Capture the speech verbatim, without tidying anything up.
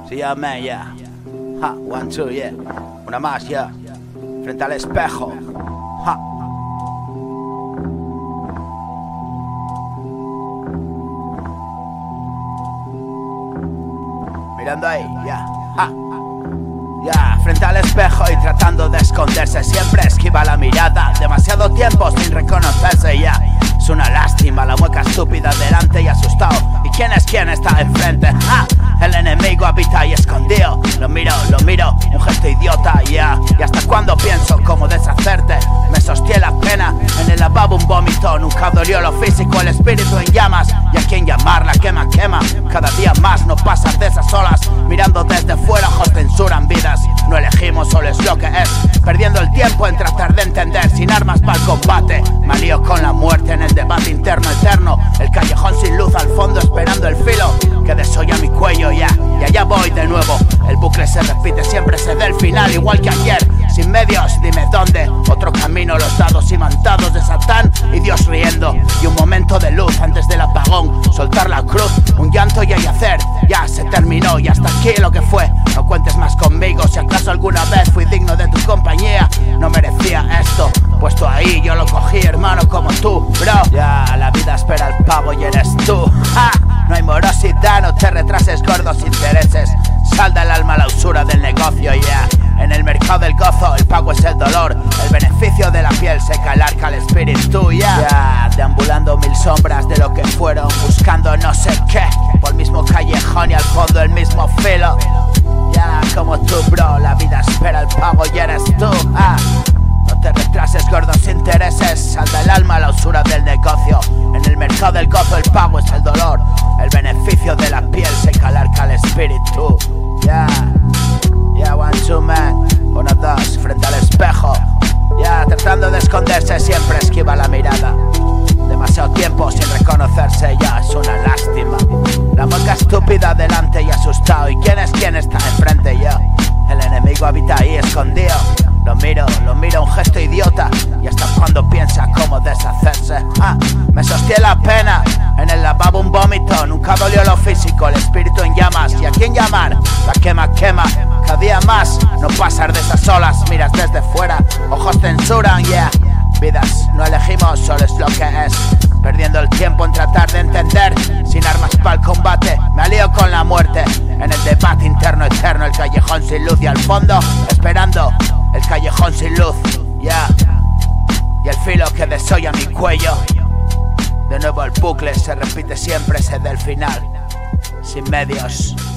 Sí, ya, man, ya. Ja, one, two, yeah. Una más, ya. Frente al espejo. Ja. Mirando ahí, ya. Ja. Ya, frente al espejo y tratando de esconderse. Siempre esquiva la mirada. Demasiado tiempo sin reconocerse, ya. Es una lástima, la mueca estúpida delante y asustado. ¿Y quién es quién está enfrente? ¡Ah! El enemigo habita ahí escondido. Lo miro, lo miro, un gesto idiota, ya. Yeah. ¿Y hasta cuándo pienso cómo deshacerte? Me sostiene la pena, en el lavabo un vómito. Nunca dolió lo físico, el espíritu en llamas. ¿Y a quién llamarla? Quema, quema. Cada día más no pasas de esas olas. Mirando desde fuera, ojos censuran vidas. No elegimos, solo es lo que es. Perdiendo el tiempo en tratar de entender. Sin armas para el combate. Me lío con la muerte en el debate interno eterno. El callejón sin luz al fondo esperando el filo que desolla mi cuello, ya, y allá voy de nuevo. El bucle se repite, siempre se da el final igual que ayer. Sin medios, dime dónde. Otro camino, los dados imantados de Satán y Dios riendo. Y un momento de luz antes del apagón. Soltar la cruz, un llanto y hay hacer. Ya se terminó y hasta aquí lo que fue. No cuentes más conmigo, si acaso alguna vez fui digno de tu compañía. No merecía esto, puesto ahí yo lo cogí, hermano, como tú, bro. Ya, la vida espera el pago y eres tú. ¡Ja! No hay morosidad, no te retrases, gordos intereses. Sal del alma a la usura del negocio, ya. Yeah. En el mercado del gozo, el pago es el dolor. El beneficio de la piel seca el arca al espíritu, ya. Yeah. Yeah. Deambulando mil sombras de lo que fueron, buscando no sé qué. Por el mismo callejón y al fondo el mismo filo. Ya, yeah, como tú, bro, la vida espera el pago y eres tú, ah. No te retrases, gordos intereses. Sal del alma a la usura del negocio. En el mercado del gozo el pago es el dolor. El beneficio de la piel seca el arca al espíritu. Ya, yeah. Ya, yeah, one, two, man. Uno, dos, frente al espejo. Ya, yeah, tratando de esconderse siempre esquiva la mirada. Demasiado tiempo sin reconocerse, ya es una lástima. La mueca estúpida delante y asustado. ¿Y quién es quién está enfrente? Yo. El enemigo habita ahí escondido. Lo miro, lo miro, un gesto idiota. Y hasta cuando piensa cómo deshacerse. Ah, me sostiene la pena, en el lavabo un vómito. Nunca dolió lo físico, el espíritu en llamas. ¿Y a quién llamar? La quema, quema. Cada día más, no pasar de esas olas. Miras desde fuera, ojos censuran, yeah. Vidas no elegimos, solo es lo que es. Perdiendo el tiempo en tratar de entender. Sin armas para el combate, me alío con la muerte. En el debate interno eterno, el callejón sin luz y al fondo esperando el callejón sin luz, ya. Yeah. Y el filo que desolla mi cuello. De nuevo el bucle se repite siempre, se da el final. Sin medios.